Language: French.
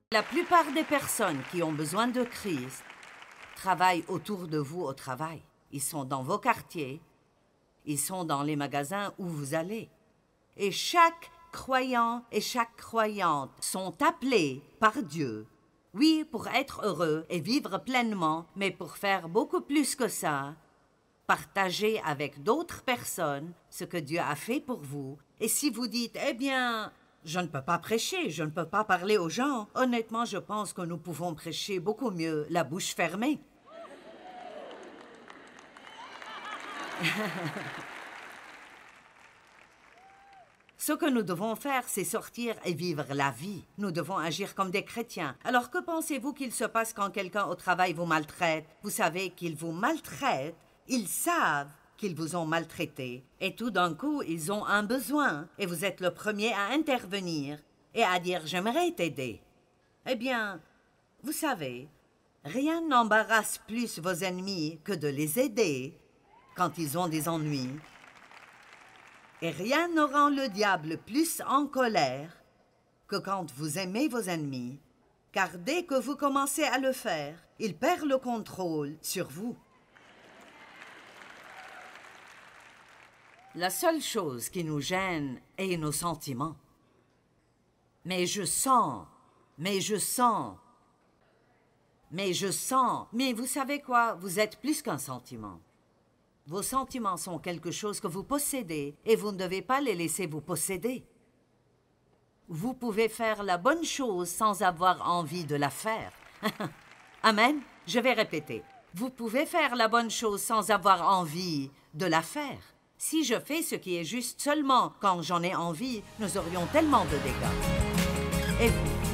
La plupart des personnes qui ont besoin de Christ travaillent autour de vous au travail. Ils sont dans vos quartiers, ils sont dans les magasins où vous allez. Et chaque croyant et chaque croyante sont appelés par Dieu, oui, pour être heureux et vivre pleinement, mais pour faire beaucoup plus que ça, partager avec d'autres personnes ce que Dieu a fait pour vous. Et si vous dites, eh bien, je ne peux pas prêcher, je ne peux pas parler aux gens, honnêtement, je pense que nous pouvons prêcher beaucoup mieux la bouche fermée. Ce que nous devons faire, c'est sortir et vivre la vie. Nous devons agir comme des chrétiens. Alors que pensez-vous qu'il se passe quand quelqu'un au travail vous maltraite? Vous savez qu'ils vous maltraitent, ils savent qu'ils vous ont maltraité. Et tout d'un coup, ils ont un besoin. Et vous êtes le premier à intervenir et à dire « j'aimerais t'aider ». Eh bien, vous savez, rien n'embarrasse plus vos ennemis que de les aider quand ils ont des ennuis. Et rien ne rend le diable plus en colère que quand vous aimez vos ennemis, car dès que vous commencez à le faire, il perd le contrôle sur vous. La seule chose qui nous gêne est nos sentiments. Mais je sens, mais vous savez quoi? Vous êtes plus qu'un sentiment. Vos sentiments sont quelque chose que vous possédez et vous ne devez pas les laisser vous posséder. Vous pouvez faire la bonne chose sans avoir envie de la faire. Amen. Je vais répéter. Vous pouvez faire la bonne chose sans avoir envie de la faire. Si je fais ce qui est juste seulement quand j'en ai envie, nous aurions tellement de dégâts. Et vous?